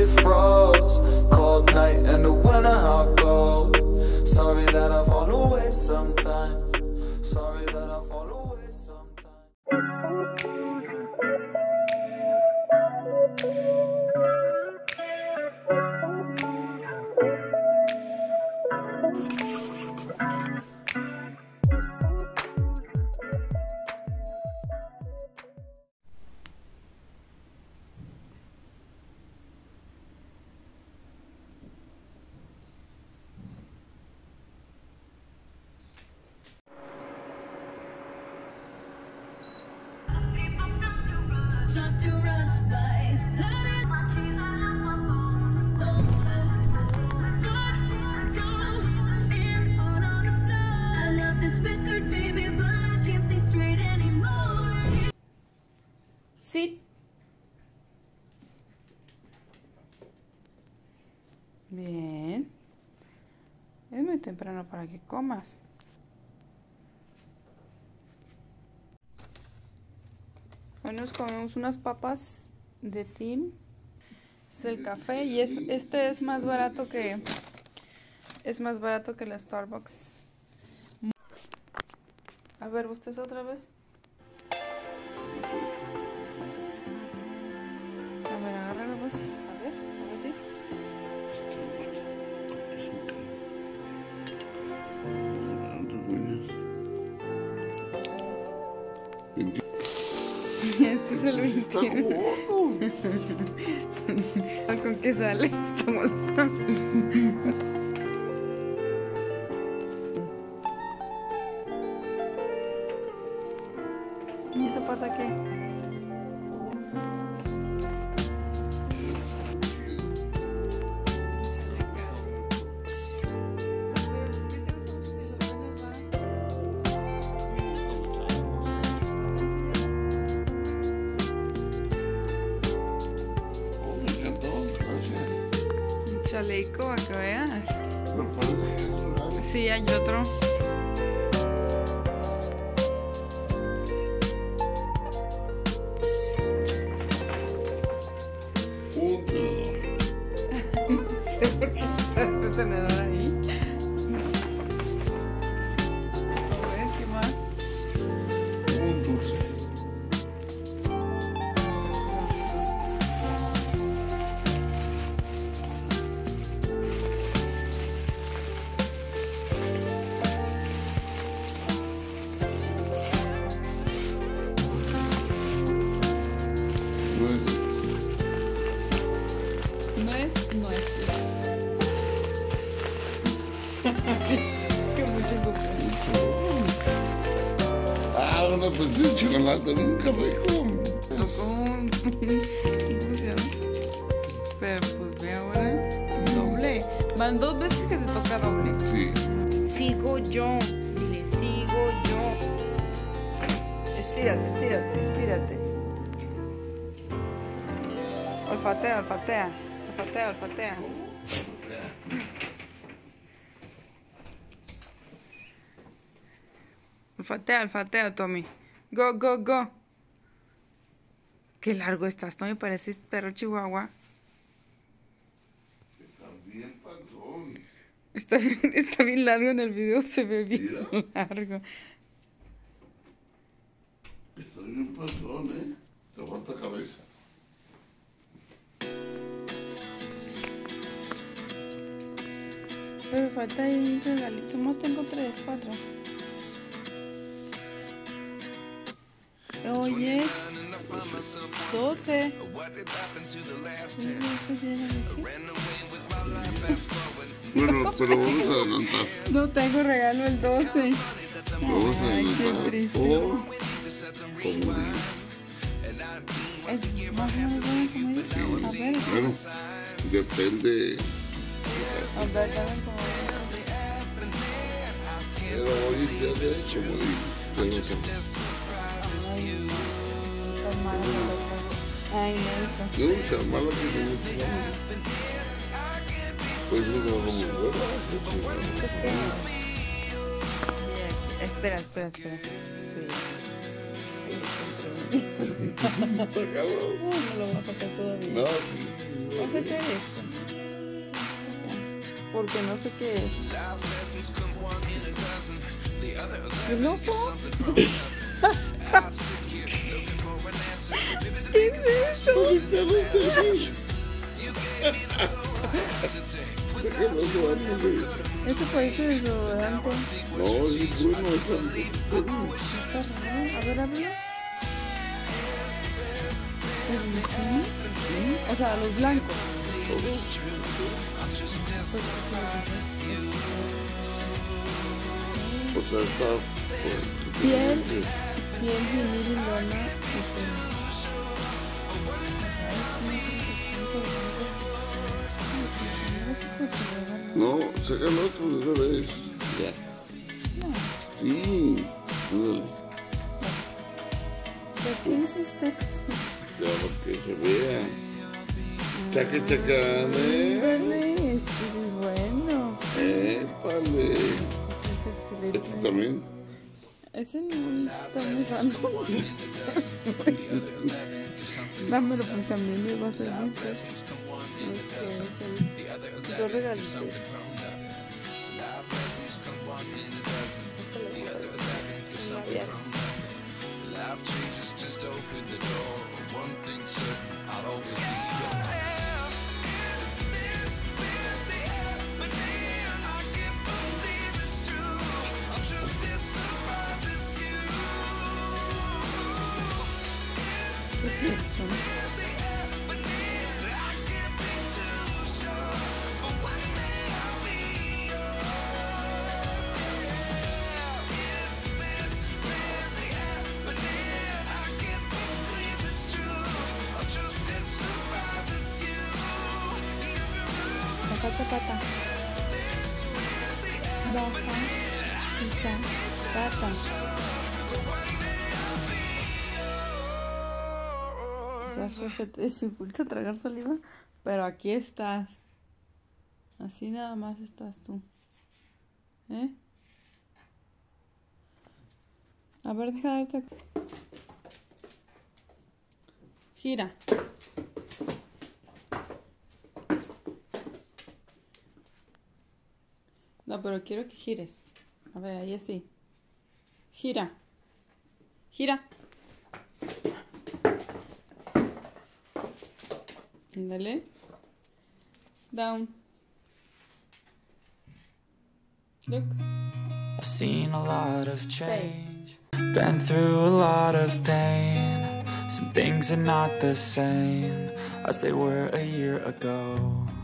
we froze. Cold night in the winter, how it goes. Sorry that I fall away sometimes. Sorry that I fall away sometimes. Sí. Bien. Es muy temprano para que comas. Hoy nos comemos unas papas de tin. Es el café y este es más barato que la Starbucks. A ver, ¿ustedes otra vez? A ver, agárralo pues. A ver, ahora sí. Este se lo entiende. ¿Con qué sale? Estamos... ¿Y esa pata qué? Chaleco, a que veas. Sí, hay otro. Un tenedor. No sé por qué está ese tenedor ahí. ¿Ves qué más? Un dulce. Nueces. Qué mucho Ah, una petita de chocolate, nunca rico. tocó un... ¿Cómo se llama? Pero pues ve ahora. Doble. Van 2 veces que te toca doble. Sí. Sigo yo. Dile, sigo yo. Estírate, estírate, estírate. Olfatea, olfatea. Olfatea, olfatea. Olfatea, olfatea, Tommy. Go, go, go. Qué largo estás, Tommy. Pareces perro chihuahua. Está bien panzón. Está bien largo en el video. Se ve bien Mira. largo. Está bien panzón, ¿eh? Te falta cabeza. Pero falta ahí un regalito. Más tengo 3, 4. Oye, 12. Bueno, pero vamos a adelantar. No tengo regalo el 12. Vamos a Ay, qué adelantar. triste. O como Es más o menos bueno como dice. A ver, bueno, depende. a ver, dame como... Pero hoy es día de hecho, Ay, no, eso. nunca malo que me gusta. Pues no lo vamos a ver. Espera, espera, espera. Está cabrón. No lo voy a tocar todavía. No, sí. No sé qué es esto. Porque no sé qué es. ¿El oso? ¿Qué es esto? Esto parece desodorante. No, es bueno. Está raro. A ver, ábrelo. O sea, los blancos. O sea, está... Piel, vinil y lona. No, sacan otro de una vez. Ya. Sí. Ándale. ¿Qué es este? Ya, para que se vea. Chaca, chacane. Ándale, este sí es bueno. Épale. Este es Este excelente. también. Ese no está muy raro. Dámelo porque también me va a hacer muy feo. Dos regalitos. Este le voy a dar un labial. ¿Qué es eso? Baja zapata. Baja esa zapata. O sea, eso se te dificulta tragar saliva, pero aquí estás. Así nada más estás tú. ¿Eh? A ver, deja darte. Gira. No, pero quiero que gires. A ver, ahí así. Gira. Gira. Ándale. Down. Look. I've seen a lot of change, been through a lot of pain. Some things are not the same as they were a year ago.